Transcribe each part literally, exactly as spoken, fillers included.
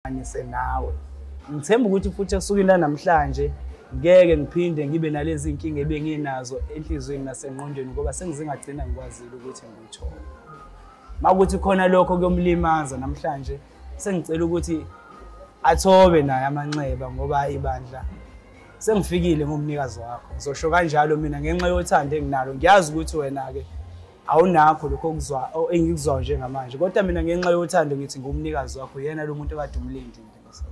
nawe ngithemba ukuthi futhi kusukela namhlanje ngeke ngiphinde ngibe nalezi inkinga ebenginazo enhlizweni nasengqondweni ngoba sengizingagcina ngikwazile ukuthi ngithole makuthi khona lokho kuyomlimaza namhlanje sengicela ukuthi athobe naye amanxeba ngoba ibandla sengifikile ngomnikazi wakho ngizosho kanjalo mina ngenxa yothando enginalo ngiyazi ukuthi wena ke awunakho lokho okuzwa engikuzwa njengamanje kodwa mina ngenxa yothando ngithi ngumnikazi wakho yena lo muntu okade umlindi.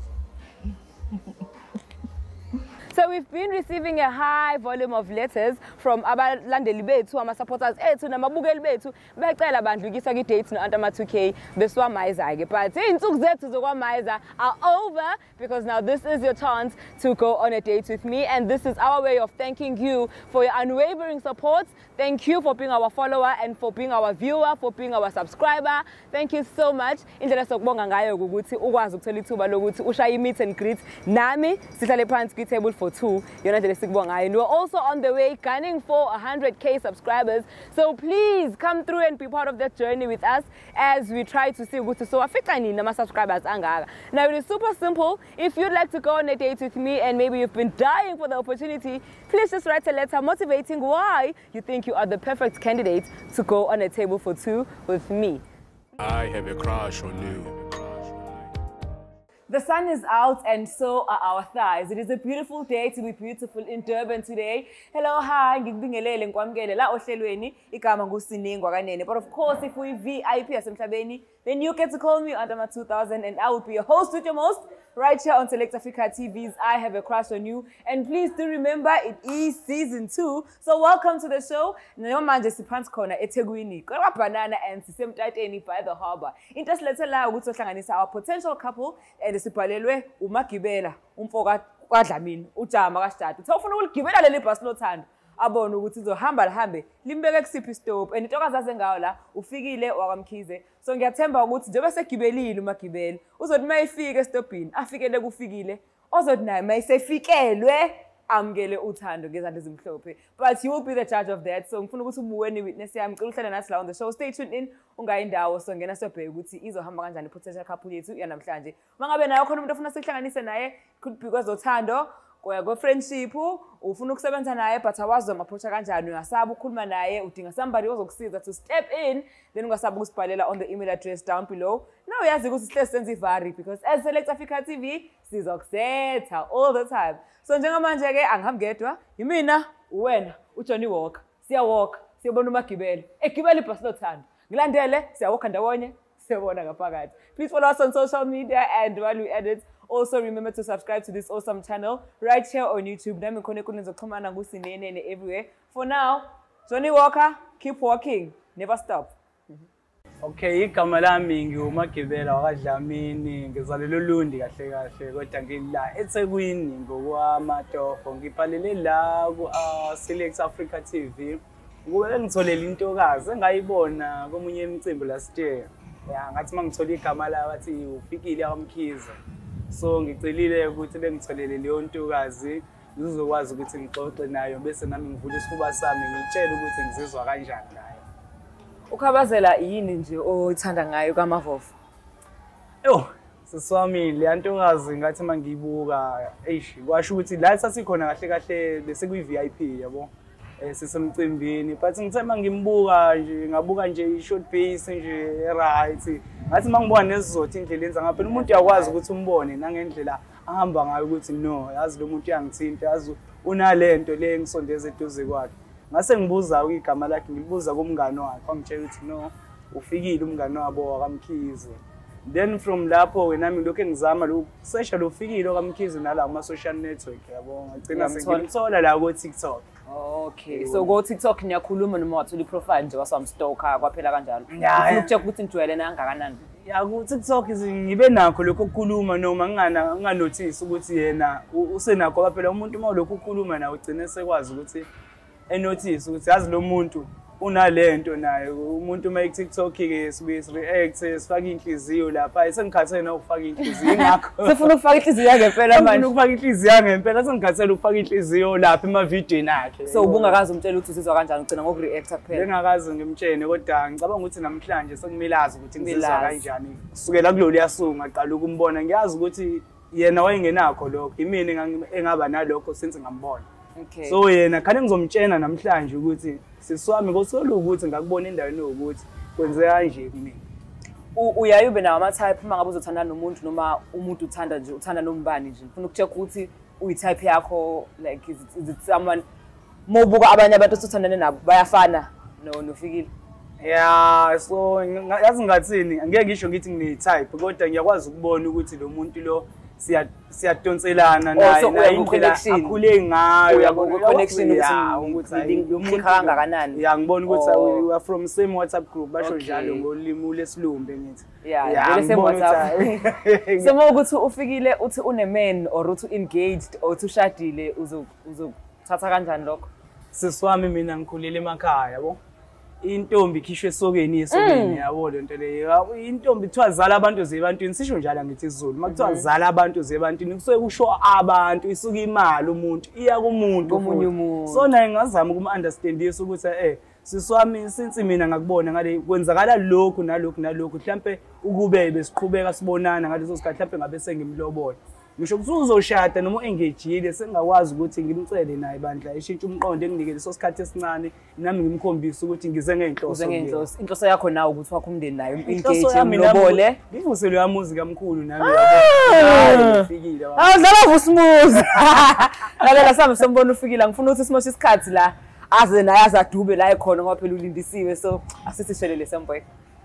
So we've been receiving a high volume of letters from abalandeli bethu, ama supporters ethu namabukeli bethu becela bandlukisa ki dates no Antama two K beswamaiza ke but insuku zethu zokwamaiza are over because now this is your chance to go on a date with me and this is our way of thanking you for your unwavering support. Thank you for being our follower and for being our viewer, for being our subscriber. Thank you so much. Indlela sokubonga ngayo ukuthi ukwazi ukuthola ithuba lokuthi ushaye meet and greet nami sihlale phansi ki table for two. Yona ndlela sikubonga ngayo. We're also on the way gunning for one hundred K subscribers. So please come through and be part of that journey with us as we try to see ukuthi so afika nini nama subscribers angaka. Now it is super simple. If you'd like to go on a date with me and maybe you've been dying for the opportunity, please just write a letter motivating why you think you are the perfect candidate to go on a table for two with me. I have a crush on you. The sun is out and so are our thighs. It is a beautiful day to be beautiful in Durban today. Hello, hi, ngikubingelele ngikwamukele la ohlelweni igama nguSiningwa Kanene. But of course, if we V I P yasemhlabeni, then you get to call me Antama two thousand and I will be your host with your most right here on Select Africa T V's I Have a Crush on You. And please do remember it is season two. So welcome to the show. Namanje siphansi khona eThekwini. Kwa banana and sisemtateni by the harbor. Into silethela ukuthi sohlanganisa our potential couple and sibhalelwe uMagibela umfoka kwaDlamini uJama kaStati. Uthe ufuna uligibela leli bus lothando. Abone ukuthi izohamba lihambe limbeke kusiphi stop and intokazi azengayo la ufikile wakwamkhize. So ngiyathemba ukuthi njengoba segibelile uMagibela uzothi mayifike estopini afikele kufikile ozothi naye mayisefikelwe amkele uthando ngezandla ezimhlophe. But you will be the judge of that. So ngifuna ukuthi ubuwe ni witness yami ngicela uhlale nathi la on the show. Stay tuned in ungayindawo so ngena sobheke ukuthi izohamba kanjani potential couple yethu yanamhlanje. Mangabe nayo khona umuntu ofuna sihlanganise naye could be because uthando koya go friendship ufuna ukusebenza naye but awazi approach kanjani uyasaba ukukhuluma naye udinga somebody ozokusiza to step in then ungasaba ukusibhalela on the email address down below. Now uyazi ukuthi sihlezi senze ivari because as Select Africa T V sizokusetha all the time. So njengamanje ke angihambi ngedwa yimina uwena uJohnny Walker siya walk siyobona uMagibela egibela ibhasi lothando ngilandele siya walk ndawonye siyobona ngaphakathi. Please follow us on social media and while we edit also remember to subscribe to this awesome channel right here on YouTube. Nami khona enkundleni zokuxhumana nguSinene everywhere. For now, Johnny Walker, keep walking, never stop. Okay, igama lami ngiuMagibela wakwaDlamini ngizalelwe eLundi kahle kahle kodwa ngila eThekwini ngokwamatoho ngiphalele la ku Select Africa T V ngoba ngitholela intokazi engayibona komunye imicimbi last year. Ya ngathi mangithola igama la bathi ufikile akamkhize. So ngicelile ukuthi bengitholele leyo ntokazi ngizokwazi ukuthi ngixoxe nayo bese nami ngivule isifuba sami ngitshela ukuthi ngizizwa kanjani naye. Ukhabazela yini nje oyithanda ngayo kaMavovo? Yo, siswami le ntokazi ngathi mangiyibuka eish kwasho ukuthi la sasikhona kahle kahle bese kuyi V I P yabo. Eh sisemcimbini but ngithe mangimbuka nje ngabuka nje i-short face nje right ngathi mangibona nesizotha indlela enza ngaphela umuntu uyakwazi ukuthi umbone nangendlela ahamba ngayo ukuthi no yazi lo muntu uyangithinta yazi unalento le engisondeza eduze kwakhe ngase ngibuza igama lakhe ngibuza kumngane wakhe wangitshela ukuthi no ufikile umngane wabo wakamkhize. Then from lapho wena nami lokho engizama lo sesha lo ufikile wakamkhize nala kuma social network yabo ngagcina sengithola la ku TikTok. Okay, so go TikTok niyakhuluma noma wathola iprofile nje wasamstalker kwaphela kanjalo. Ufuna ukucheck ukuthi nijwayele nangakanani? Ya ku TikTok ngibe nakho lokho ukukhuluma noma ngingana nganotice ukuthi yena usenakho kwaphela umuntu uma lokho ukukhuluma nawe ugcine sekwazi ukuthi enotice ukuthi yazi lo muntu unalento naye umuntu uma TikTok ke sibuye react sifaka inhliziyo lapha sengikhathele nokufaka inhliziyo ingakho sifuna ukufaka inhliziyo ngempela manje sifuna ukufaka inhliziyo ngempela sengikhathele ukufaka inhliziyo lapha ema video akhe so ubungakazi umtshela ukuthi uzizwa kanjani ugcina ngokureact kuphela bengakazi ngimtshene kodwa ngicabanga ukuthi namhlanje sekumilazi ukuthi ngizizwa kanjani kusukela kulolu yasuku ngaqala ukumbona ngiyazi ukuthi yena wayengenakho lokho imini engaba nalokho since ngambona okay so yena khane ngizomtshena namhlanje ukuthi siswami ngosolo ukuthi ngakubona endaweni ukuthi kwenzeka kanje kimi uyaye ube nawo ama type uma ngabe uzothanda nomuntu noma umuntu uthanda nje uthanda nombani nje ufuna ukucheck ukuthi uyi type yakho like is it, is it someone mobuka abanye abantu osuthandane nabo bayafana no nofikile yeah so yazi ngathini angeke ngisho ngithi ngine type kodwa ngiyakwazi ukubona ukuthi lo muntu lo siya siyadonselana naye naye indlela akhule ngayo yabo connection ukuthi lo muntu kangakanani ya ngibona ukuthi we are from same WhatsApp group basho njalo ngolimi lesilumbe ngithi yeah vele same WhatsApp sema ukuthi ufikile uthi une man or uthi engaged or uthi ushadile uzo uzothatha kanjani lokho siswami mina ngikhulile emakhaya yabo intombi ikhishwe esokeni esokeni yabo lento leyo intombi kuthiwa zala abantu zebantwini sisho njalo ngithi isiZulu makuthiwa zala abantu zebantwini kusuke kusho abantu isuka imali umuntu iya kumuntu omunye umuntu so naye ngazama ukum understandisa ukuthi eh siswami since mina ngakubona ngale kwenzakala lokhu nalokhu nalokhu mhlambe ukube besiqhubeka sibonana ngaleso sikhathi mhlambe ngabe sengimlobola ngisho ukuthi uzoshada noma engagile sengakwazi ukuthi ngimcele naye bandla eshintsha umqondo enginike leso sikhathi esincane nami ngimkhombisa ukuthi ngize ngenhloso uze ngenhloso inhloso yakho nawe ukuthi wakho umndeni naye engage umlobole ngivuse lo yamuzi kamkhulu nami yabo ufikile awudlala vusmuzi lalela sami sombona ufikile ngifuna ukuthi simoshe isikhathi la aze naye azadube la ekhona ngoba phela ulindisiwe so asisishelele semboy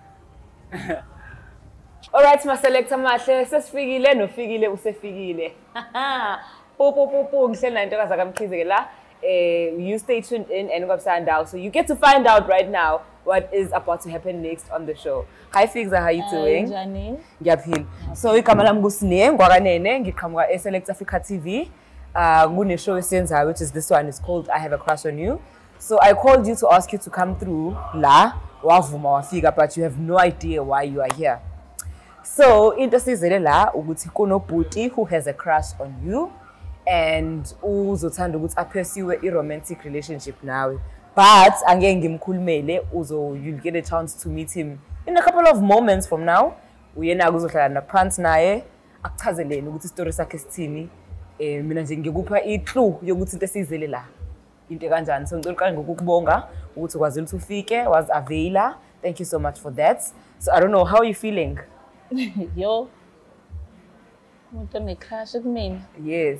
Alright ma selector mahle sesifikile nofikile usefikile. Po po po po ngihleli nayo intokazi akamkhize la. Eh you stay tuned in and ngobsanda so you get to find out right now what is about to happen next on the show. Hi Figs, how you doing? Njani? Ngiyaphila. So igama lami kuSine ngwakanene ngiqhamuka eSelect Africa T V. Uh kune show esiyenzayo which is this one is called I Have a Crush on You. So I called you to ask you to come through la wavuma wafika but you have no idea why you are here. So into sizele la ukuthi kunobhuti who has a crush on you and uzothanda ukuthi apursue a romantic relationship nawe but angeke ngimkhulumele uzo you'll get a chance to meet him in a couple of moments from now uyena uzohlala na phansi naye akuchazeleni ukuthi story sakhe sithini eh mina nje ngikupha i-clue yokuthi into esizele la into kanjani so ngicela uqale ngokukubonga ukuthi kwazile ukuthi ufike was availa thank you so much for that so I don't know how are you feeling Yo. Umuntu onecrush kumina. Yes.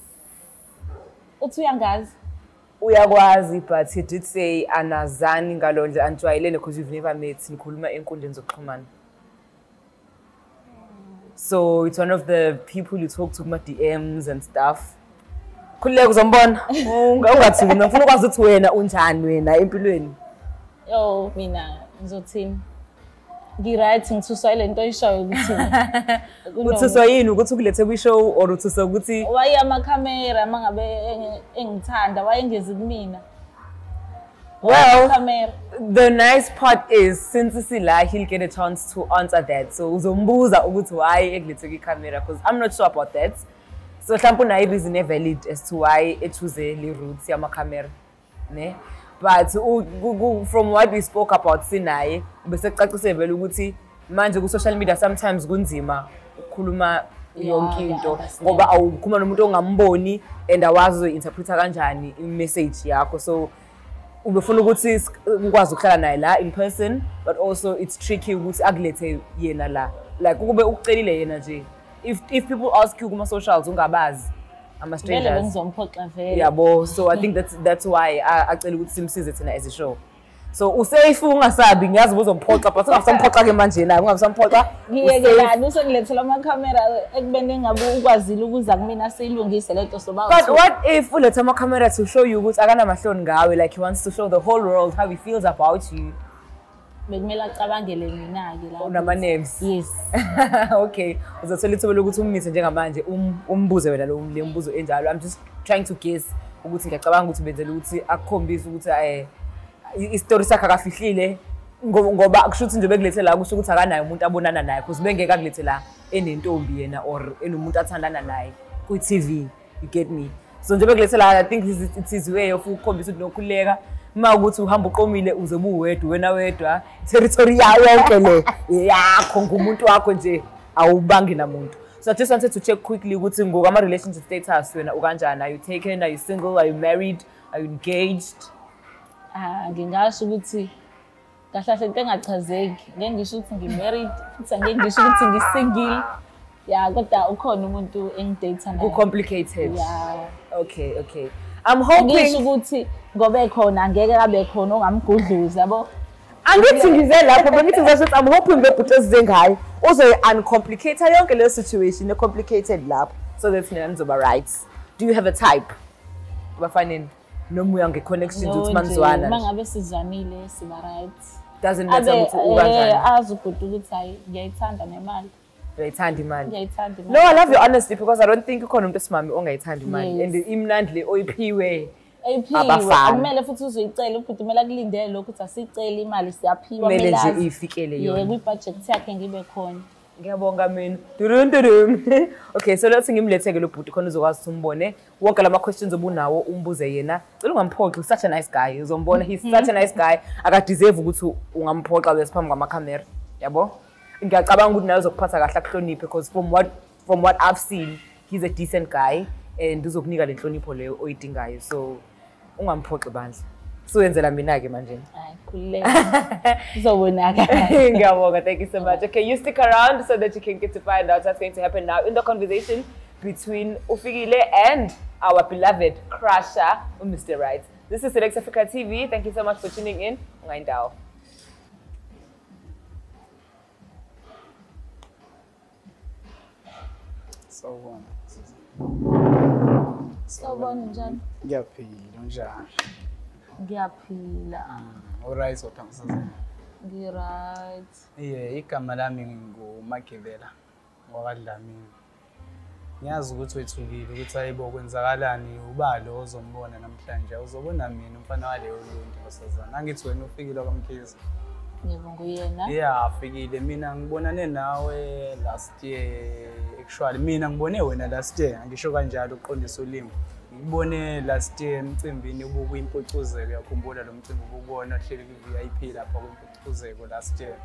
Uthi uyangazi? Uyakwazi but he did say anazani ngalo nje anjwayelene because you've never met nikhuluma enkundleni zokuxhumana. So it's one of the people you talk to kuma D Ms and stuff. Khuleka uzombona. Ungathi mina ngifuna ukwazi ukuthi wena unjani wena empilweni. Yo mina ngizothini? Ngiright ngithuswa ile nto oyishoyo ukuthi uthuswa yini ukuthi ukulethe kwi-show or uthuswa ukuthi waye amakhamera mangabe engithanda wayengezi kumina well the nice part is since sila he'll get a chance to answer that so uzombuza ukuthi why ekulethe kwi-camera because I'm not sure about that so mhlawumbe unayo reason evalid as to why echoose le route yamakhamera ne but from what we spoke about sinaye bese kucacise vele ukuthi manje ku social media sometimes kunzima ukukhuluma yonke into ngoba awukhuluma nomuntu ongamboni and awazi uzointerpreta kanjani i-message yakho so ubefuna ukuthi ukwazi ukuhlala naye la in person but also it's tricky ukuthi akulethe yena la like kube ukucelile yena nje if if people ask you kuma socials ungabazi ama strangers vele bengizomphoxa vele yabo so I think that's that's why acela ukuthi simsize thina as a show so usafe ungasabi ngiyazi uzomphoxa but ungasamphoxa ke manje la ungasamphoxa ngiyekelana usengilethela ama camera ekubene ngabe ukwazile ukuza kumina siyilungise lento soba but what if uletha ama camera to show you ukuthi akana mahloni ngawe like he wants to show the whole world how he feels about you bekumela acabangele mina ke la unama nerves yes okay uzothola ithuba lokuthi ummise njengamanje umbuze wena lo mbuzo enjalo I'm just trying to guess ukuthi ngiyacabanga ukuthi benzela ukuthi akukhombise ukuthi eh i-story sakhe akafihlile ngoba kusho ukuthi nje bekulethe la kusho ukuthi akanayo umuntu abonana naye because bengeke akulethe la enentombi yena or enomuntu athandana naye ku-T V, you get me? So nje bekulethe la, I think it is way of ukukhombisa ukuthi nokhuleka uma ukuthi uhamba uqomile uze buwedwa wena wedwa territory yayo yonke le yakho ngumuntu wakho nje awubangi namuntu. So I just wanted to check quickly ukuthi ngokama relationship status wena ukanjani? Are you taken? Are you single? Are you married? Are you engaged? Ah, ngingasho ukuthi kahle kahle into engachazeki. Ngeke ngisho ukuthi ngi-married, futhi angeke ngisho ukuthi ngi-single. Yeah, kodwa ukhona umuntu engidate naye. Ku complicated. Yeah. Okay, okay. I'm hoping ngisho ukuthi ngobe khona angeke abe khona ongamgudluza yabo. Angithi ngize lapho bengithi ngizothi I'm hoping bebhuti ezingayi uzoyi uncomplicate yonke le situation ne complicated lapho so that nina nizoba right. Do you have a type? Bafaneni noma uya nge connection ukuthi manizwana. Uma ngabe sizwanile siba right. Doesn't matter ukuthi ukanjani. Azi ubhuti ukuthi hayi ngiyayithanda nemali. Ngiyayithanda imali. Ngiyayithanda imali. No, I love your honesty because I don't think ukhona umuntu esimami ongayithanda imali and imnandi le oyiphiwe. Ayiphiwe kumele futhi uzoyicela ukuthi kumele akulindele ukuthi asicela imali siyaphiwa kumele nje ifikele yona. Yebo i-budget yakhe ngibe khona. Ngiyabonga mina. Durun durun. Okay, so let's ngimletheke lo bhuti khona uzokwazi umbone. Wonke lama questions obunawo umbuze yena. Cela ungamphoxi, such a nice guy. Uzombona he's such a nice guy. Aka deserve ukuthi ungamphoxa lesiphambi kwama camera. Yabo? Ngiyacabanga ukuthi naye uzokuphatha kahle akuhloniphe because from what from what I've seen, he's a decent guy and uzokunika le nhlonipho leyo oyidingayo. So ungamphoxi bandla. So yenzela mina ke manje. Hayi khuleka. Uzobonaka. Ngiyabonga, thank you so much. Okay, you stick around so that you can get to find out what's going to happen now in the conversation between Ufikile and our beloved crusher, Mister Right. This is Select Africa T V. Thank you so much for tuning in. Ngaindao. So one. Sawubona njani? Ngiyaphila njani? Ngiyaphila. Alright othangisazana. Ngi-right. Yeah, igama lami nguMagivela wakwaDlamini. Ngiyazi ukuthi wethukile ukuthi ayibo kwenzakalani ubalo ozombona namhlanje uzobona mina umfana waleyo lunto nkosazana. Angithi wena ufikile kwaMkhize. Yebo nguyena. Yeah, afikile mina ngibonane nawe last year actually mina ngibone wena last year angisho kanjalo uqondisa ulimi. Ngibone last year emcimbini ubuku impocuzeko uyakhumbula lo mcimbi ubukona ohleli ku V I P lapha kwempocuzeko last year.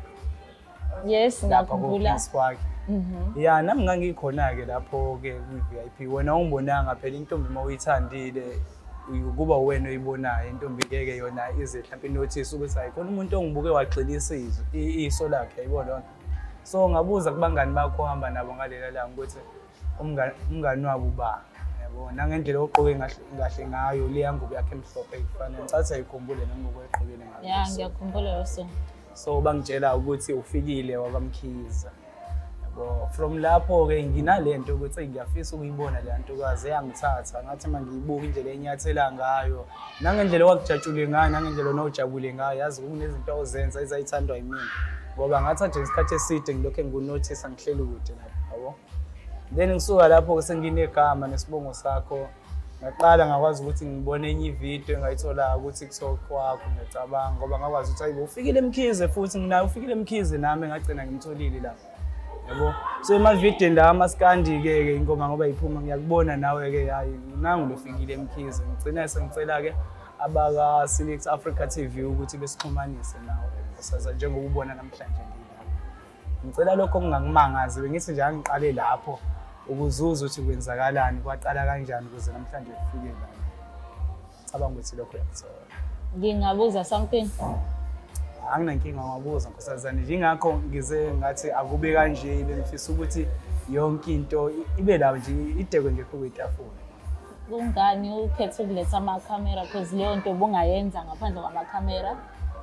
Yes, ngakhumbula. Mhm. Yeah, nami ngangikhona ke lapho ke ku V I P wena ungibonanga phela intombi mawuyithandile ukuba wena oyibonayo intombi keke yona ize mhlawumbe notice ukuthi ayikhona umuntu ongibuke wagxilisa iso lakhe yayibona lona. So ngabuza kubangani bakho ohamba nabo ngalela la ukuthi umngani umngani wabo ba yabona ngendlela oqoke ngahle ngayo le yangubo yakhe emhlophe kufanele ngicathi ayikhumbule nangoku eqokile ngayo. Yeah, ngiyakhumbula loso. So bangitshela ukuthi ufikile wakwamkhiza. Yabo from lapho ke nginalento ukuthi ngiyafisa ukuyibona le ntokazi eyangithatha ngathi mangiyibuka indlela enyathela ngayo nangendlela wakujatshule ngayo nangendlela onojabule ngayo yazi kunezinto ozenza ezayithandwa yimina ngoba ngathatha isikhathi eside ngilokho ngunotice angihleli kude lapho yabo. Then ngisuka lapho ke senginegama nesibongo sakho ngaqala ngakwazi ukuthi ngibone enye ivideo engayithola ukuthi TikTok kwakho ngiyacabanga ngoba ngakwazi ukuthi ayibo ufikile eMkhize futhi nginayo ufikile eMkhize nami ngagcina ngimtholile lapho yabo. So ema video la amaskandi ke ke ingoma ngoba iphuma ngiyakubona nawe ke hayi nangu lofikile eMkhize ngicina sengicela ke abaka Select Africa T V ukuthi besixhumanise nawe saza njengoba ubona namhlanje ngila. Ngicela lokho kungangimangazi bengithi nje angiqale lapho ukuzuza ukuthi kwenzakalani kwaqala kanjani ukuze namhlanje ufike la. Cabanga ukuthi lokho yakuthola. Ngingabuza something. Anginankinga ngabuza nkosazana njengakho ngize ngathi akube kanje bengifisa ukuthi yonke into ibe la nje idekwe nje kwetafula. Kungani ukhethe ukuletha ama camera because leyo nto bungayenza ngaphandle kwama camera?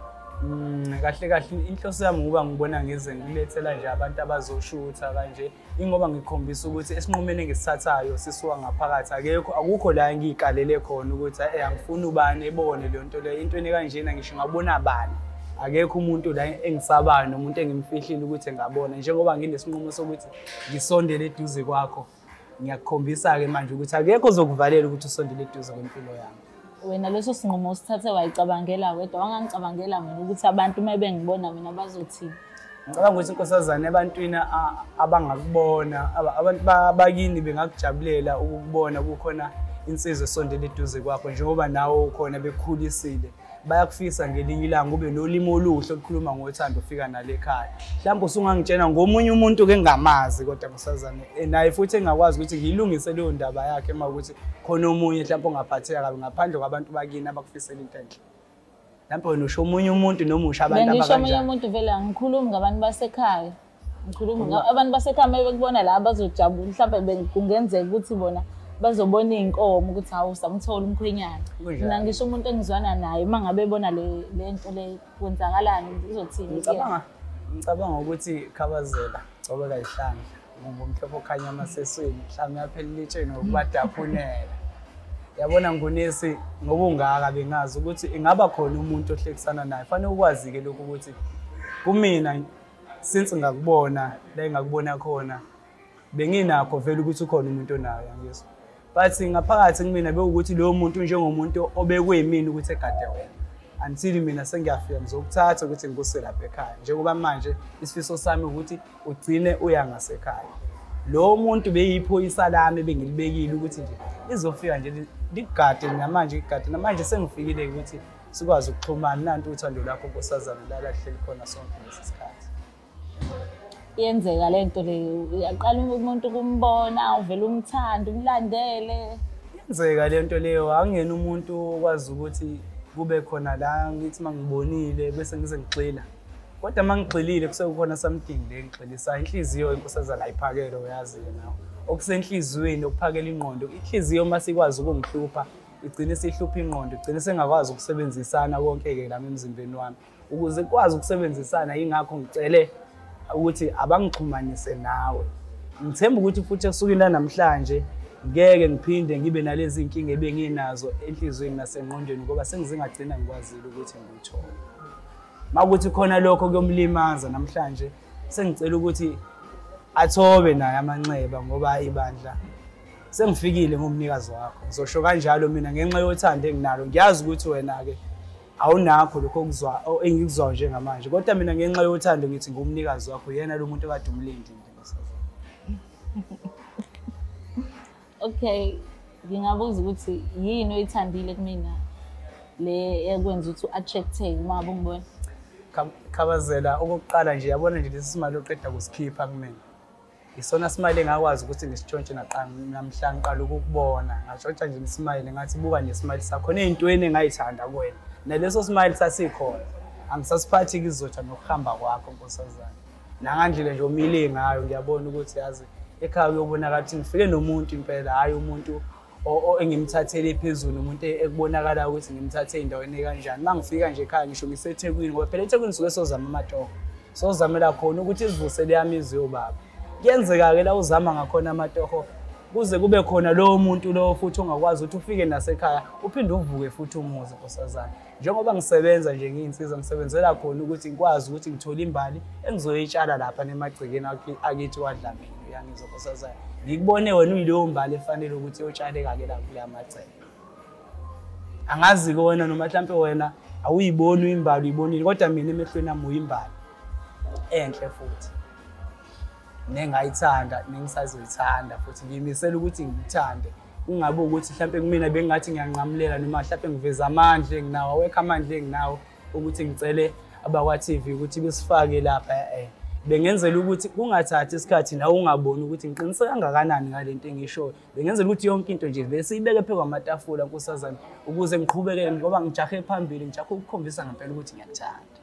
Mm kahle kahle inhloso yami ngoba ngibona ngize ngilethela nje abantu abazoshutha kanje ingoba ngikhombisa ukuthi esinqumene ngisithathayo sisuka ngaphakathi akekho akukho la ngiyikalele khona ukuthi eh angifuni ubani ebone le nto le into enekanjena ngisho ngabona bani akekho umuntu la engisabayo nomuntu engimfihlile ukuthi ngabona njengoba nginesinqumo sokuthi ngisondele eduze kwakho ngiyakukhombisa ke manje ukuthi akekho ozokuvalela ukuthi usondele eduze kwempilo yami wena leso sinqumo usithathe wayicabangela wedwa wangangicabangela mina ukuthi abantu uma bengibona mina bazothini. Ngicabanga ukuthi inkosazane ebantwini abangakubona abantu bakini bengakujabulela ukubona kukhona insizwe esondele eduze kwakho njengoba nawe ukhona bekukhulisile. Bayakufisa ngelinye ilanga ube nolimo oluhle okukhuluma ngothando ufika nale ekhaya. Mhlawumbe usungangitshena ngomunye umuntu ke ngamazi kodwa nkosazane naye futhi engakwazi ukuthi ngilungise leyo ndaba yakhe uma ukuthi khona omunye mhlawumbe ongaphatheka kabi ngaphandle kwabantu bakini abakufisela into enhle. Mhlawumbe wena usho omunye umuntu nomusha abantu abakanjani. Ngisho omunye umuntu vele angikhulumi ngabantu basekhaya. Ngikhuluma abantu basekhaya mebekubona la bazojabula mhlawumbe kungenzeka ukuthi bona bazobona inkomo ukuthi hawu samthola umkhwenyana. Mina ngisho umuntu engizwana naye mangabe ebona le lento le kwenzakalani uzothini. Ngicabanga ngicabanga ukuthi Khabazela cobe kayihlanhla ngomhlophe okhanya amasesweni mhlawumbe yaphela itsheni ngokubadaphunela. Yabona ngunesi ngoba ungaka bengazi ukuthi ingaba khona umuntu ohlekisana naye. Fanele ukwazi ke lokho ukuthi kumina since ngakubona la engakubona khona benginakho vele ukuthi ukhona umuntu onayo ngiyizwa. But ngaphakathi kumina bekuthi lo muntu njengomuntu obekwemini ukuthi egade wena. Until mina sengiyafika ngizokuthatha ukuthi ngikuse lapha ekhaya. Njengoba manje isifiso sami ukuthi ugcine uya ngasekhaya. Lo muntu beyiphoyisa lami bengilibekile ukuthi nje izofika nje ligade namanje igade namanje sengifikile ukuthi sikwazi ukuxhumana nanti uthando lakho nkosazana la lahleli khona sonke lesikhathi. Yenzeka lento leyo uyaqala umuntu kumbona uvela umthanda umlandele. Yenzeka lento leyo angena umuntu okwazi ukuthi kube khona la ngithi mangibonile bese ngize ngixila. Kodwa mangixilile kusekukhona something le ngixilisa inhliziyo inkosazana ayiphakele uyazi nawe. Okusenhliziyweni okuphakela ingqondo inhliziyo masikwazi ukungihlupha igcine sihlupha ingqondo igcine sengakwazi ukusebenzisana konke ke lami emzimbeni wami ukuze kwazi ukusebenzisana ingakho ngicele ukuthi abangixhumanise nawe. Ngithemba ukuthi futhi esukela namhlanje ngeke ngiphinde ngibe nalezi inkinga ebenginazo enhlizweni nasengqondweni ngoba sengizingagcina ngikwazile ukuthi ngiyithole. Makuthi khona lokho kuyomlimaza namhlanje sengicela ukuthi athobe naye amanxeba ngoba ibandla sengifikile ngomnikazi wakho. Ngizosho kanjalo mina ngenxa yothando enginalo ngiyazi ukuthi wena ke awunakho lokho okuzwa engikuzwa nje ngamanje kodwa mina ngenxa yothando ngithi ngumnikazi wakho yena lo muntu okade umlindi ngiyosazana. Okay, ngingabuza ukuthi yini oyithandile kumina le ekwenza ukuthi uattracteke uma ungibona. Khabazela okokuqala nje yabona nje lesi simali oqeda kusikhipha kumina. Isona simali engakwazi ukuthi ngisitshontshe namhlanje ngiqala ukukubona ngatshontsha nje isimali ngathi buka nje isimali sakho nezintweni engayithanda kuwena naleso simali sasikhona angisasiphathi kizotha nokuhamba kwakho nkosazana nangandlela nje omile ngayo ngiyabona ukuthi yazi ekhaya uyobonakala ukuthi ngifike nomuntu impela hayi umuntu engimthathele phezulu umuntu ekubonakala ukuthi ngimthathe endaweni kanjani mangifika nje ekhaya ngisho ngiseThekwini ngoba phela eThekwini suke sozama amatoho sozamela khona ukuthi ivusele yami izwe baba. Kuyenzeka ke la uzama ngakhona amatoho kuze kube khona lo muntu lo futhi ongakwazi ukuthi ufike nasekhaya uphinde uvuke futhi umuze nkosazana. Njengoba ngisebenza nje ngiyinsizwa ngisebenzela khona ukuthi ngikwazi ukuthi ngithole imbali engizoyitshala lapha nemagcikeni akithi waDlamini yangizwa nkosazana. Ngikubone wena uyileyo mbali efanele ukuthi uyotshaleka ke la kula macele. Angazi wena noma mhlambe wena awuyiboni imbali uyibonile kodwa mina emehlweni ami uyimbali enhle futhi. Nengayithanda nengisazoyithanda futhi ngiyimisela ukuthi ngikuthande ungabe ukuthi mhlawumbe kumina bengathi ngiyanqamulela noma mhlawumbe ngiveza amandla enginawo awekho amandla enginawo ukuthi ngicele abakwa T V ukuthi besifake lapha eh bengenzela ukuthi kungathathi isikhathi la ungaboni ukuthi ngiqiniseka kangakanani ngalento engisho bengenzela ukuthi yonke into nje bese ibeke phe kwamatafula nkosazana ukuze ngiqhubeke ngoba ngijahe phambili ngijahe ukukhombisa ngempela ukuthi ngiyathanda.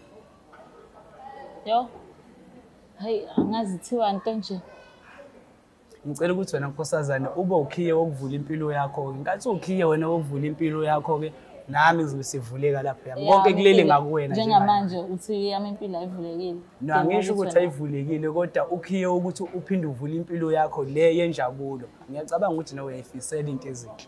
Yo hayi angazithiwa into nje ngicela ukuthi wena nkosazana ube ukhiye wokuvula impilo yakho ngathi ukhiye wena wokuvula impilo yakho ke nami ngizosivuleka lapha yami konke kulele ngakuwena nje njengamanje uthi yami impilo ayivulekile. No ngisho ukuthi ayivulekile kodwa ukhiye ukuthi uphinde uvule impilo yakho le yenjabulo ngiyacabanga ukuthi nawe uyayifisela into ezinhle.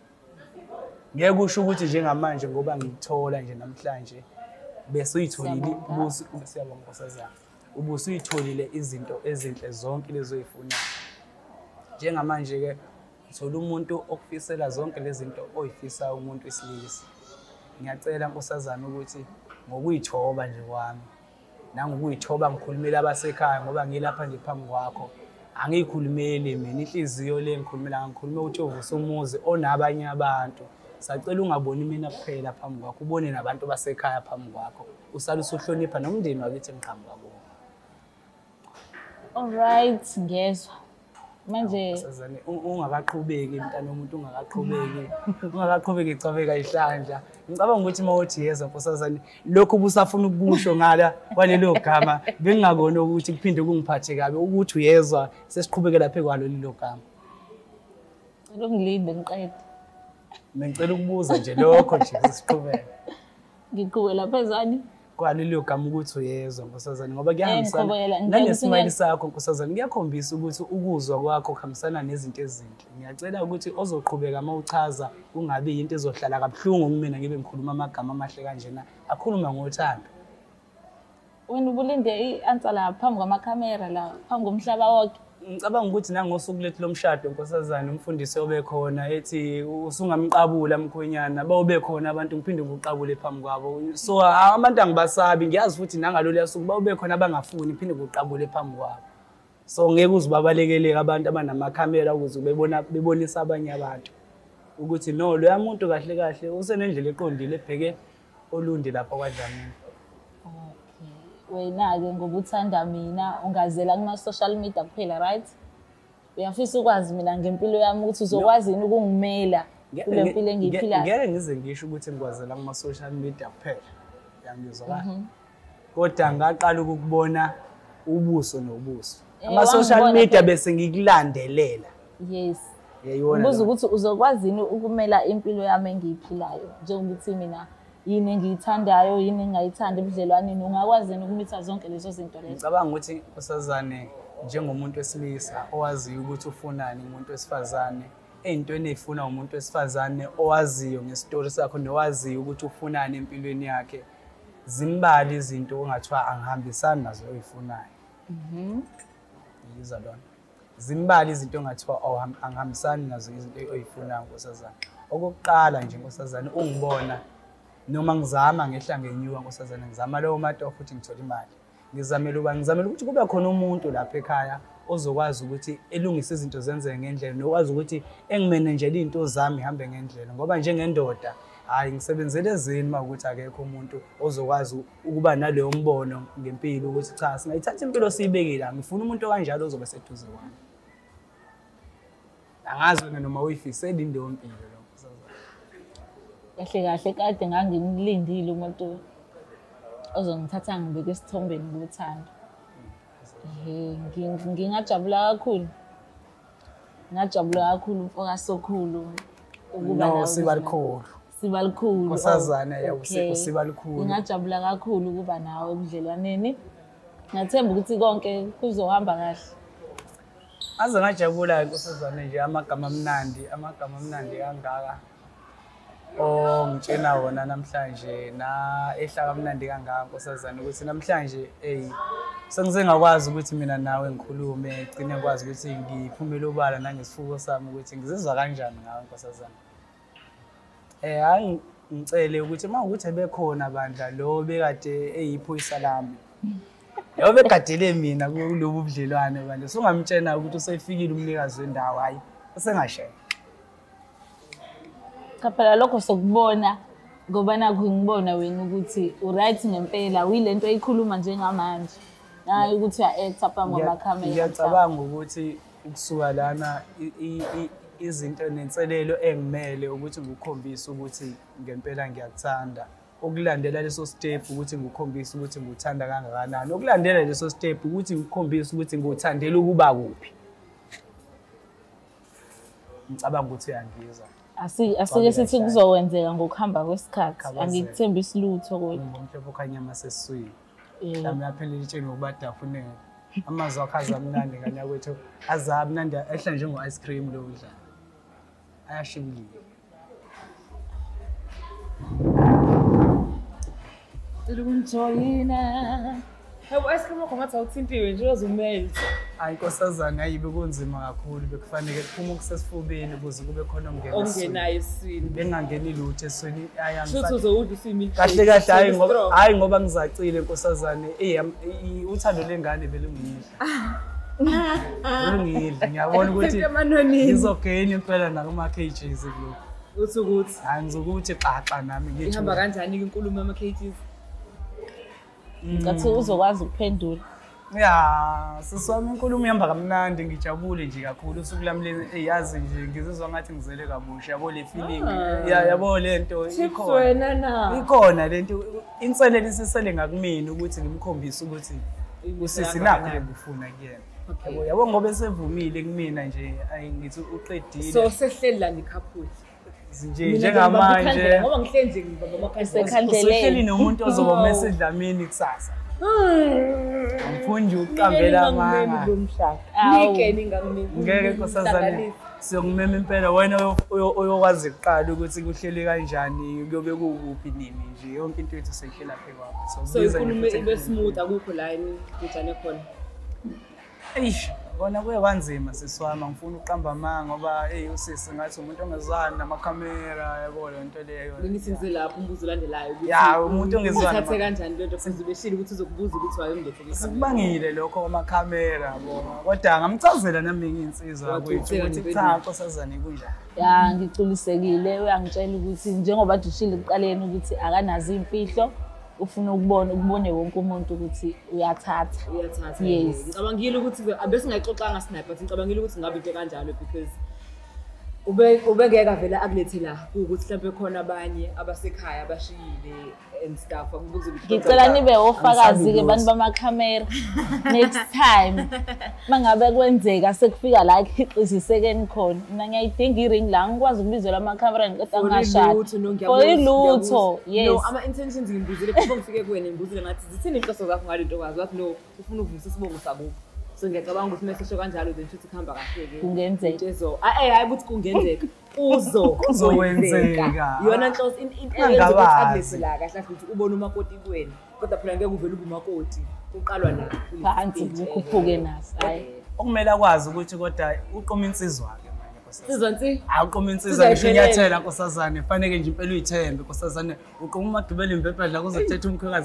Ngeke kusho ukuthi njengamanje ngoba ngithola nje namhlanje bese uyitholile ubusi siyabonga nkosazana ubusuyitholile izinto ezinhle zonke lezo ezifuna njengamanje ke uthola umuntu okufisela zonke lezi zinto oyifisa umuntu wesilisa. Ngiyacela nkosazana ukuthi ngokuyithoba nje kwami nangokuyithoba ngikhulumela abasekhaya ngoba ngilapha nje phambi kwakho angiyikhulumeli mina inhliziyo le ngikhulumela ngikhuluma ukuthi uvusa umuzi onabanye abantu. Sacela ungaboni mina kuphela phambi kwakho ubone nabantu basekhaya phambi kwakho usale usuhlonipha nomndeni wakithi ngiqhamuka kuwo. All right, ngezwe. Manje Sazane ungakaqhubeki mntana umuntu ungakaqhubeki ungakaqhubeki icabeka ihlandla. Ngicabanga ukuthi mawuthi yeza nkosazane lokho busafuna ukusho ngala kwalelo gama bengingakona ukuthi kuphinde kungiphathe kabi ukuthi uyezwa sesiqhubekela phe kwalo lelo gama. lo ngilinde ngiqede. Ngicela ukubuza nje lokho nje siqhubeke. Ngiqhubela phezani kwalelo gama ukuthi uyezwa nkosazane ngoba kuyahambisana ngiqhubekela, nangesimile sakho nkosazane ngiyakhombisa ukuthi ukuzwa kwakho kuhambisana nezinto ezinhle. Ngiyacela ukuthi ozoqhubeka uma uchaza kungabi into ezohlala kabuhlungu kumina ngibe ngikhuluma amagama amahle kanjena akhuluma ngothando. wena ubulinde i-answer la phambi kwamakhamera la phambi komhlaba wonke. Ngicabanga ukuthi nangosuku lethu lomshado nkosazane umfundisi obe khona ethi usungamqabula mkhwenyana bawube khona abantu ngiphinde ukuqabule phambi kwabo. So abantu angibasabi ngiyazi futhi nangalo leyasuku bawube khona abangafuni iphinde ukuqabule phambi kwabo. So ngeke uzibabalekele abantu abanamakhamera ukuze bebona bebonisa abanye abantu ukuthi no lo yamuntu kahle kahle usenendlela eqondile ebheke olundi lapha kwaDlamini. Wena-ke ngoba uthanda mina ungazela kuma-social media kuphela, right? Uyafisa ukwazi mina ngempilo yami ukuthi uzokwazi yini ukungimela kule mpilo engiyiphilayo. Ngeke ngize ngisho ukuthi ngikwazela kuma-social media kuphela. Yangizwa kahle. Kodwa ngaqala ukukubona ubuso nobuso. Ama-social media bese ngikulandelela. Yes. Yayibona. Ubuza ukuthi uzokwazi yini ukumela impilo yami engiyiphilayo njengokuthi mina yini engiyithandayo yini engayithanda ebudlelwaneni ungakwazi ukumitha zonke lezo zinto lezo. Ngicabanga ukuthi nkosazane njengomuntu wesilisa owaziyo ukuthi ufunani umuntu wesifazane eyintweni ezifuna umuntu wesifazane owaziyo ngestory sakho nowaziyo ukuthi ufunani empilweni yakhe zimbali izinto ongathiwa angihambisani nazo oyifunayo. Mhm. Yizwa lona. Zimbali izinto ongathiwa angihambisani nazo izinto oyifunayo nkosazane. Okokuqala nje nkosazane ungibona noma ngizama ngehla ngenyuka nkosazane ngizama leyo matofu futhi ngithola imali. Ngizamela uba ngizamela ukuthi kube khona umuntu lapha ekhaya ozokwazi ukuthi elungise izinto zenzeke ngendlela nokwazi ukuthi engimanagele izinto zami ihambe ngendlela ngoba njengendoda hayi ngisebenzele ezini makuthi akekho umuntu ozokwazi ukuba naleyo mbono ngempilo ukuthi cha singayithatha impilo siyibekile ngifuna umuntu kanjalo ozoba seduze kwami. Angazi wena noma uyifisela indawo impilo lo. Kahle kahle kade ngangimlindile umuntu ozongithatha ngibeke esithombeni ngothando. Eh ngingajabula kakhulu. Ngajabula kakhulu mfoka sokhulu ukuba nawo sibalikhulu. Sibalikhulu. Nkosazana yawo sibalikhulu. Ngajabula kakhulu ukuba nawe ebudlelwaneni. Ngathemba ukuthi konke kuzohamba kahle. Aze ngajabula nkosazana nje amagama amnandi amagama amnandi kangaka. Oh ngitshena wona namhlanje na ehla kamnandi kangaka nkosazana ukuthi namhlanje hey sengize ngakwazi ukuthi mina nawe ngikhulume igcine ngikwazi ukuthi ngiphumele obala nangesifuko sami ukuthi ngizizwa kanjani ngawe nkosazana. Eh hayi ngicele ukuthi mawukuthi ebekhona bandla lo bekade eyiphoyisa lami. Yo begadele mina kulobu budlelwane bandla sungamtshena ukuthi usefikile umnikazi wendawo hayi usengashaya. Cha phela lokho sokubona ngoba nakho ngibona wena ukuthi uright ngempela uyilento eyikhuluma njengamanje. Nayi ukuthi uya-act apha ngamakhamera. Ngiyacabanga ukuthi ukusuka lana izinto nenselelo engimele ukuthi ngikukhombisa ukuthi ngempela ngiyakuthanda. Ukulandela leso step ukuthi ngikukhombisa ukuthi ngikuthanda kangakanani. Ukulandela leso step ukuthi ngikukhombisa ukuthi ngikuthandela ukuba kuphi. Ngicabanga ukuthi uyangizwa. Asi asike sithi kuzokwenzeka ngokuhamba kwesikhathi. Angikuthembisi lutho kodwa. Ngomhlophe okhanyama sesiswini. Mhlawumbe yaphela litsheni ngokubadafune. Amazwi akho azamnandi kanya kwethu azamnandi ehla njengo ice cream lo udla. Ayashibulile. Ukunjoyina. Hawu ice cream wakho ngathi awuthintiwe nje uzumela. Hayi nkosazana ayibe kunzima kakhulu bekufanele kuphuma okusesifubeni ukuze kube khona ongena ongenayo eswini bengangeni lutho eswini futhi uzowudla usimi kahle kahle hayi ngoba hayi ngoba ngizacile nkosazane eh uthando lengane belungidla belungidla ngiyabona ukuthi ngizogena impela nakuma cages kuloko uthi ukuthi hayi ngizokuthi xaxa nami ngithi ihamba kanjani inkulumo ama cages ngathi uzokwazi ukuphendula. Ya, siswami inkulumo ihamba kamnandi ngijabule nje kakhulu usuku lami eyazi nje ngizizwa ngathi ngizele kabusha yabo le feeling ya yabo lento ikhona wena na ikhona lento inselele isisele ngakumina ukuthi ngimkhombise ukuthi usisi nakho lebufuna kuyena yabo yabo ngoba esevumile kumina nje ngithi uqedile so sehleli la nikhaphuli nje njengamanje ngoba ngihlenze ngibaba amakhandlela sehleli nomuntu ozoba message dlamini kusasa Amfundi uqambela amanga. Nike ningamnika. Ngeke nkosazana siyongimema impela wena oyokwazi ukuqala ukuthi kuhlele kanjani kuyobe kukuphi nini nje yonke into yethu seyihlela phe kwakho. So inkulumo ibe smooth akukho la ngijane khona. Eish bona kuye kanzima siswama ngifuna uqamba amanga ngoba hey usisi ngathi umuntu ongezwani namakhamera yabo le nto leyo. Nginisinze lapho umbuzo olandelayo ukuthi ya umuntu ongezwani uthathe kanjani lento futhi ubeshile ukuthi uzokubuza ukuthi waye umndethe sikubangile lokho amakhamera bona kodwa ngamchazela nami nginsizwa kwethu ukuthi cha nkosazane kunjani. Ya ngiculisekile uyangitshela ukuthi njengoba dushile ekuqaleni ukuthi akanazi imfihlo ufuna ukubona ukubone wonke umuntu ukuthi uyathatha uyathatha yes ngicabangile ukuthi abese ngayixoxanga sniper but ngicabangile ukuthi ngabe into kanjalo because ube ubengeka vela akulethe la ukuthi mhlawumbe khona abanye abasekhaya abashiyile and stuff akubuze ngicela nibe ofakazi ke bantu bamakhamera next time mangabe kwenzeka sekufika la ikhiqizisekeni khona mina ngiyayidinga iring la ngikwazi ukubizela amakhamera ngiqeda ngashada for ilutho yes no ama intentions ngibuzile before ngifike kuwena ngibuzile ngathi zithini inhloso zakho ngalento kwazi wathi no ufuna uvusa isibongo sakho so ngiyacabanga ukuthi message kanjalo then futhi kuhamba kahle ke kungenzeka into eh hayi ukuthi kungenzeka uzo kuzowenzeka yona nhloso into eyenza la kahle futhi ubona umakoti kuwena kodwa phela ngeke uvele ube umakoti uqalwa la phansi ukukhuphuke naso hayi okumele akwazi ukuthi kodwa uqoma insizwa ke manje nkosazana sizwa nsi awuqoma insizwa ngisho inyathela nkosazana fanele nje impela uyithembe nkosazana uqoma umadubela impepha la kuzothetha umkhwekazi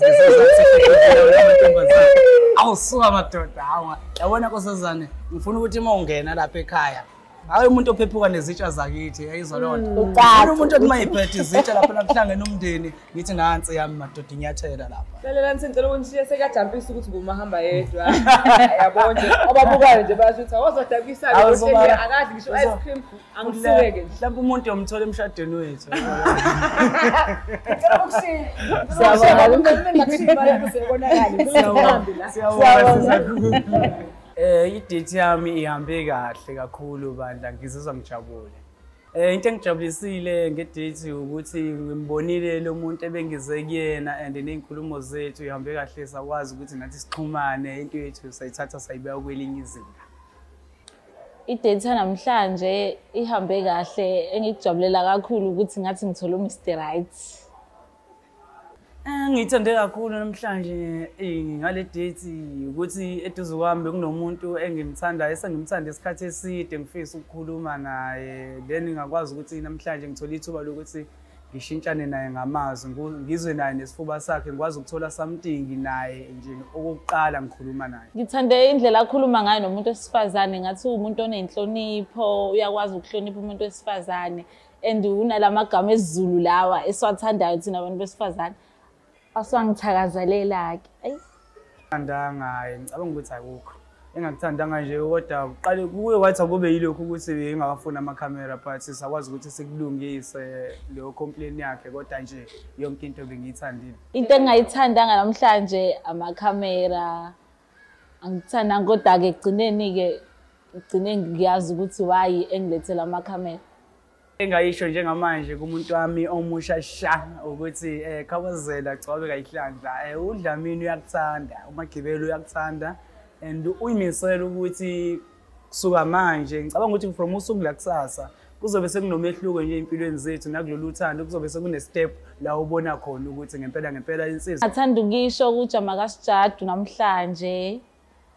ngesazathi awusuka madoda hawa yabona nkosazana ngifuna ukuthi uma ungena lapha ekhaya hayi umuntu ophephuka nezitsha zakithi ayizwa lona uqala umuntu othi mayiphethe izitsha lapha nakuhlangene umndeni ngithi nansi yami madoda inyathela lapha lalela nsi ngicela unishiye sekajampisa ukuthi ngumahamba yedwa yabo nje ababukayo nje bayasho ukuthi awuzodabisa lo akadli ngisho ice cream angisuke nje mhlawumbe umuntu yomthola emshadweni wethu ngicela ukushiya siyabona ngakushima lapho sekubonakala kuhambi la siyabona Eh i-date yami ihambe kahle kakhulu bandla ngizizwa ngijabule. Eh into engijabulisile nge-date ukuthi ngimbonile lo muntu ebengize kuyena and nezinkulumo zethu ihambe kahle sakwazi ukuthi nathi sixhumane into yethu sayithatha sayibeka kwelinye izinga. I-date namhlanje ihambe kahle engikujabulela kakhulu ukuthi ngathi ngithola uMister Right. Ngithande kakhulu namhlanje ngale date ukuthi eduze kwami kunomuntu engimthandayo esengimthanda isikhathi eside ngifisa ukukhuluma naye then ngakwazi ukuthi namhlanje ngithola ithuba lokuthi ngishintshane naye ngamazwi ngizwe naye nesifuba sakhe ngikwazi ukuthola something naye nje okokuqala ngikhuluma naye. Ngithande indlela akhuluma ngayo nomuntu wesifazane ngathi umuntu onenhlonipho uyakwazi ukuhlonipha umuntu wesifazane and unalamagama esiZulu lawa esiwathandayo thina abantu besifazane. Aswangithakazelela ke ayi andanga ngicabanga ukuthi akukho engakuthandanga nje kodwa uqale kuye wathi akube yilokho ukuthi engakafuna amakhamera but sakwazi ukuthi sikulungise leyo complaint yakhe kodwa nje yonke into bengiyithandile. Into engayithandanga namhlanje amakhamera angithanda kodwa ke egcineni ke ugcine ngiyazi ukuthi why engilethela amakhamera. Engayisho njengamanje kumuntu wami omusha sha ukuthi eh khawazela gcobe kayihlandla eh uDlamini uyakuthanda uMagibelo uyakuthanda and uyimisela ukuthi kusuka manje ngicabanga ukuthi from usuku la kusasa kuzobe sekunomehluko nje empilweni zethu nakulolu uthando kuzobe sekune step la ubona khona ukuthi ngempela ngempela insizwa ngathanda ukisho ukuthi amakasijadu namhlanje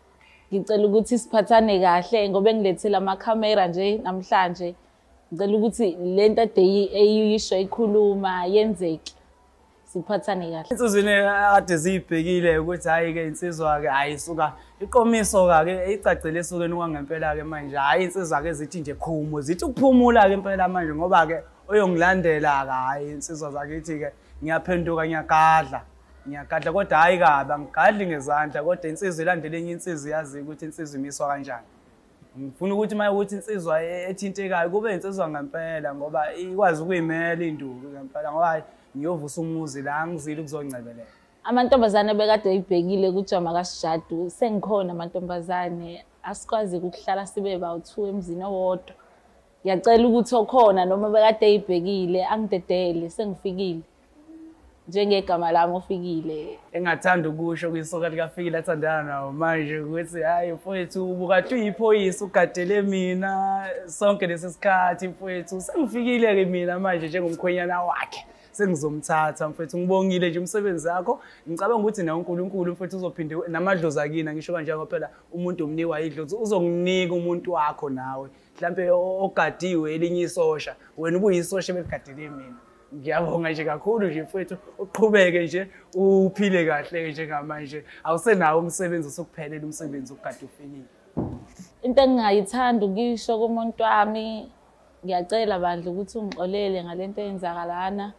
ngicela ukuthi siphathane kahle ngoba engilethele amakhamera nje namhlanje. Ngicela ukuthi lento ade eyisho ikhuluma yenzeke. Siphathane kahle. Insizweni ade zibhekile ukuthi hayi ke insizwa ke ayisuka iqomiso ke icacile esukeni kwangempela ke manje hayi insizwa ke zithi nje khumo zithi ukuphumula ke impela manje ngoba ke oyongilandela ke hayi insizwa zakithi ke ngiyaphenduka ngiyagadla ngiyagadla kodwa hayi kabi angigadli ngezandla kodwa insizwa ilandele enye insizwa yazi ukuthi insizwa imiswa kanjani. Ngifuna ukuthi maye ukuthi insizwa ethintekayo kube insizwa ngempela ngoba ikwazi ukuyimela induku ngempela ngoba ngiyovusa umuzi la ngizile ukuzoncebelela. Amantombazane bekade eyibhekile kujama kaSijadu sengikhona amantombazane asikwazi ukuhlala sibe bawu two emzini owodwa. Ngiyacela ukuthi okhona noma bekade eyibhekile angidedele sengifikile. Njengegama lami ofikile. Engathanda ukusho kwisoka likaFikile athandana nawo manje ukuthi hayi mfowethu ubukade uyiphoyisa ugadele mina sonke lesisikhathi mfowethu sengifikile ke mina manje njengomkhwenyana wakhe. Sengizomthatha mfethu ngibongile nje umsebenzi wakho ngicabanga ukuthi na uNkulunkulu mfethu uzophinde namadlozi akina ngisho kanje ngoba phela umuntu omnikwa idlozi uzonginika umuntu wakho nawe mhlambe ogadiwe elinye isosha wena ubuyisosha begadile mina ngiyabonga nje kakhulu nje mfethu uqhubeke nje uphile kahle nje ngamanje awusenawo umsebenzi usukuphelela umsebenzi ukade ufikile. Into engingayithanda ukisho kumuntu wami ngiyacela bandla ukuthi ungixolele ngalento eyenzakalana.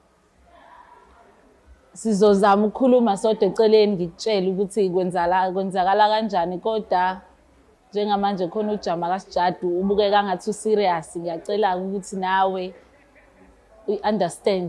Sizozama ukukhuluma sodwa eceleni ngikutshela ukuthi kwenzala kwenzakala kanjani kodwa njengamanje khona ujama kaSijadu ubukeka ngathi userious ngiyacela ukuthi nawe we understand.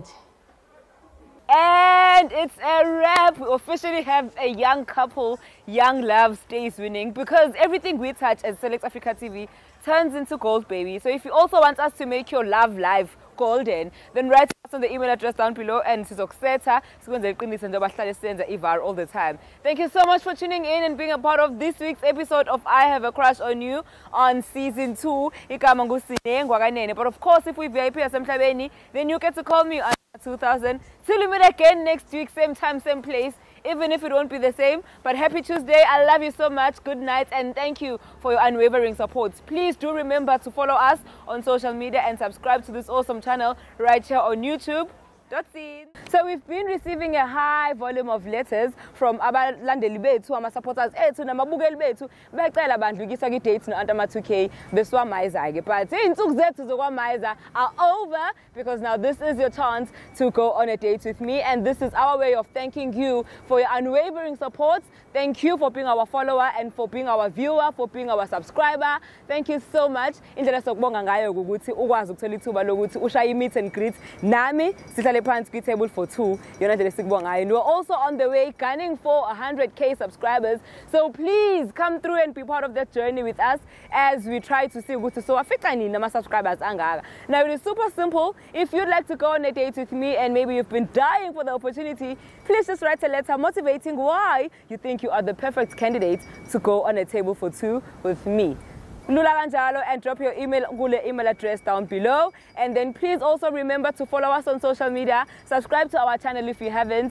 And it's a wrap. We officially have a young couple, young love stays winning because everything we touch as Select Africa T V turns into gold, baby. So if you also want us to make your love life golden, then write us on the email address down below and sizokusetha sikwenze iqiniso njengoba sihlale senza ivar all the time. Thank you so much for tuning in and being a part of this week's episode of I Have a Crush on You on season two. Igama nguSinengwa Kanene. But of course, if we V I P yasemhlabeni, then you get to call me on two thousand. Till we meet again next week, same time, same place, even if it won't be the same. But happy Tuesday. I love you so much. Good night and thank you for your unwavering support. Please do remember to follow us on social media and subscribe to this awesome channel right here on YouTube. So we've been receiving a high volume of letters from abalandeli bethu ama supporters ethu namabukeli bethu becela bandlukisa ki dates no Antama two K beswamaiza ke but insuku zethu zokwamaiza are over because now this is your chance to go on a date with me and this is our way of thanking you for your unwavering support. Thank you for being our follower and for being our viewer, for being our subscriber. Thank you so much. Indlela sokubonga ngayo ukuthi ukwazi ukuthola ithuba lokuthi ushaye meet and greet nami sihlale phansi table for two. And we're also on the way gunning for one hundred K subscribers. So please come through and be part of that journey with us as we try to see what so afikani nama subscribers angaga. Now it is super simple. If you'd like to go on a date with me and maybe you've been dying for the opportunity, please just write a letter motivating why you think you are the perfect candidate to go on a table for two with me. Lula kanjalo and drop your email kule email address down below and then please also remember to follow us on social media, subscribe to our channel if you haven't.